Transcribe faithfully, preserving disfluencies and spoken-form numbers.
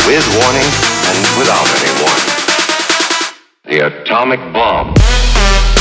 with warning and without any warning. The atomic bomb.